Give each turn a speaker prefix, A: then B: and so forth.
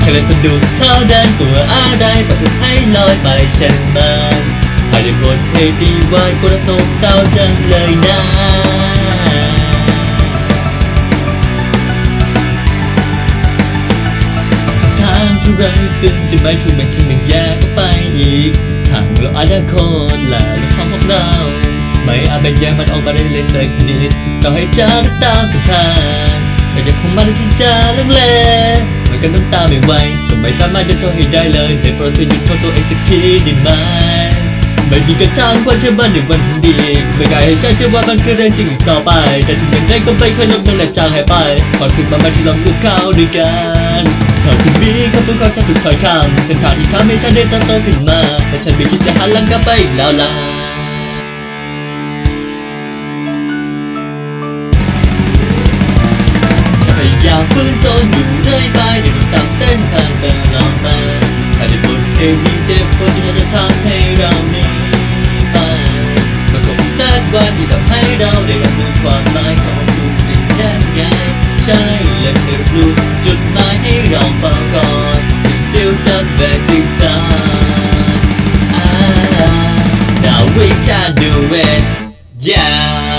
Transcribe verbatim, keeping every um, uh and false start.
A: ค่เลยสนุกเท่าเดินกลัวอะไรปล่อยทุกให้ลอยไปเช่นมันภายในบทเพลงดีวันกระโศกเศร้าจังเลยนะทางที่ไรซึ่งจะไม่ถูกแบ่งชิ้นแบ่งแยกออกไปอีกทางเราอนาคตและเรื่องของพวกเราไม่อาจแบ่งแยกมันออกมาได้เลยสักนิดต่อให้เจอตามสุดทางแต่จะคงมาได้ที่จะลังเลเหมือนกันน้ำตาไม่ไหวก็ไม่สามารถจะโทษให้ได้เลยได้โปรดเธอหยุดโทษตัวเองสักทีได้ไหมไม่มีกระทั่งความเชื่อมั่นในวันดีไม่กล้าให้ฉันเชื่อว่ามันคือเรื่องจริงอีกต่อไปแต่ถึงอย่างไรก็ไม่เคยลดน้ำหนักจางหายไปความสุขมันมาที่ลองดูเขาด้วยกันเท่าที่มีคำพูดของฉันถูกถอยคำเส้นทางที่ทำให้ฉันได้เติบโตขึ้นมาแต่ฉันไม่คิดจะหันหลังกลับไปอีกแล้วล่ะพยายามฝืนทนอยู่เรื่อยไปเดินตามเส้นทางตลอดมาถ้าได้บทเพลงยิ่งเจ็บปวดที่จะทำให้เราหนีไปมันคงมีสักวันที่ทำให้เราได้รับรู้ความหมายของทุกสิ่งนั้นไงใช่และได้รับรู้จุดหมายที่เราเฝ้ารอ It's still just back in time ah, Now we can do it yeah